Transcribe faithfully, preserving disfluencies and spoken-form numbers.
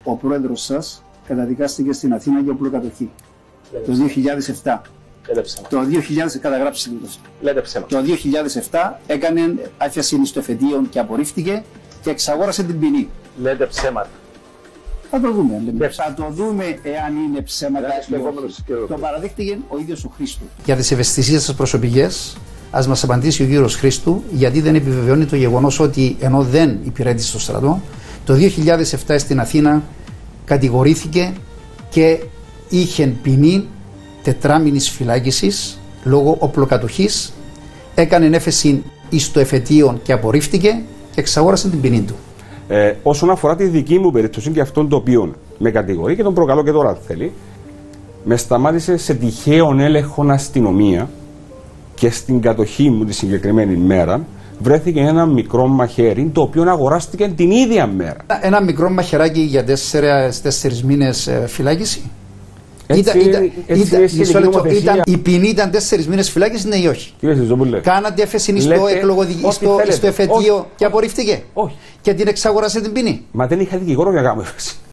ο πρόεδρος σας καταδικάστηκε στην Αθήνα για οπλοκατοχή το δύο χιλιάδες επτά. Το δύο χιλιάδες καταγράψει το δύο χιλιάδες επτά έκανε άφιαση στο εφετείο και απορρίφθηκε και εξαγόρασε την ποινή. Λέτε ψέματα. Θα το δούμε. Λέμε. Θα το δούμε εάν είναι ψέματα. Το παραδείχτηκε ο ίδιος ο Χρήστου. Για τις ευαισθησίες σας προσωπικές, ας μας απαντήσει ο κύριος Χρήστου, γιατί δεν επιβεβαιώνει το γεγονός ότι ενώ δεν υπηρέτησε στο στρατό, το δύο χιλιάδες επτά στην Αθήνα κατηγορήθηκε και είχε ποινή τετράμινης φυλάκισης λόγω οπλοκατοχής, έκανε έφεση στο εφετείο και απορρίφθηκε και εξαγόρασε την ποινή του. Ε, όσον αφορά τη δική μου περίπτωση και αυτόν το οποίο με κατηγορεί και τον προκαλώ και τώρα αν θέλει, με σταμάτησε σε τυχαίον έλεγχο αστυνομία και στην κατοχή μου τη συγκεκριμένη μέρα βρέθηκε ένα μικρό μαχαίρι το οποίο αγοράστηκε την ίδια μέρα. Ένα μικρό μαχαιράκι για τέσσερις, τέσσερις μήνες ε, φυλάκιση. Έτσι, ήταν, ήταν, έτσι, ήταν, ήταν, λεπτό, ήταν, η ποινή ήταν τέσσερις μήνες φυλάκιση, ναι ή όχι? Κάνατε έφεση στο, στο, στο εφετείο και απορρίφθηκε. Όχι. Και την εξαγοράσετε την ποινή. Μα δεν είχα δικηγόρο για να κάνω έφεση.